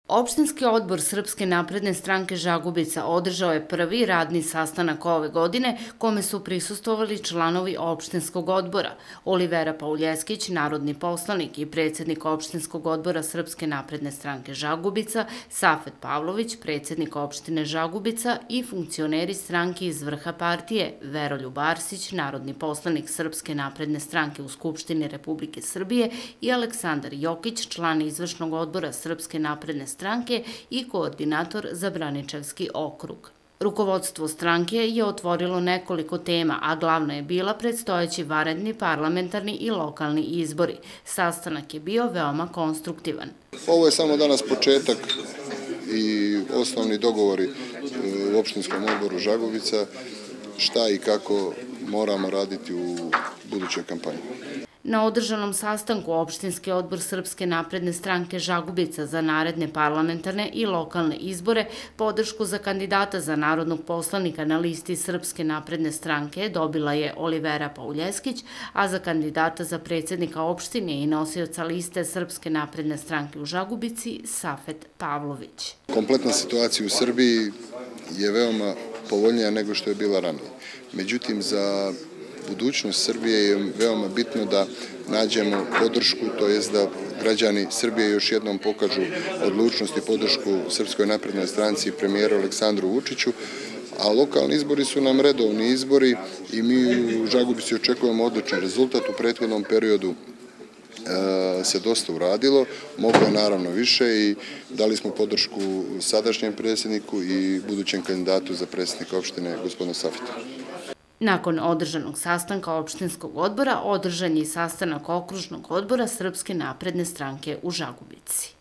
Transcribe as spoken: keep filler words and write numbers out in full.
Opštinski odbor Srpske napredne stranke Žagubica održao je prvi radni sastanak ove godine kome su prisustvovali članovi opštinskog odbora Olivera Pauljeskić, narodni poslanik i predsjednik opštinskog odbora Srpske napredne stranke Žagubica, Safet Pavlović, predsjednik opštine Žagubica i funkcioneri stranke iz vrha partije Veroljub Arsić, narodni poslanik Srpske napredne stranke u Skupštini Republike Srbije i Aleksandar Jokić, član izvršnog odbora Srpske napredne stranke stranke i koordinator za Braničevski okrug. Rukovodstvo stranke je otvorilo nekoliko tema, a glavna je bila predstojeći vanredni parlamentarni i lokalni izbori. Sastanak je bio veoma konstruktivan. Ovo je samo danas početak i osnovni dogovori u opštinskom odboru Žagubica šta i kako moramo raditi u budućoj kampanji. Na održanom sastanku opštinski odbor Srpske napredne stranke Žagubica za naredne parlamentarne i lokalne izbore podršku za kandidata za narodnog poslanika na listi Srpske napredne stranke dobila je Olivera Pauljeskić, a za kandidata za predsjednika opštine i nosioca liste Srpske napredne stranke u Žagubici Safet Pavlović. Kompletna situacija u Srbiji je veoma povoljnija nego što je bila ranije. Međutim, za budućnost Srbije je veoma bitno da nađemo podršku, to jest da građani Srbije još jednom pokažu odlučnost i podršku Srpskoj naprednoj stranci i premijeru Aleksandru Vučiću, a lokalni izbori su nam redovni izbori i mi u Žagubici očekujemo odličan rezultat. U prethodnom periodu se dosta uradilo, moglo je naravno više i dali smo podršku sadašnjem predsjedniku i budućem kandidatu za predsjednika opštine, gospodinu Safetu. Nakon održanog sastanka opštinskog odbora, održan je i sastanak okružnog odbora Srpske napredne stranke u Žagubici.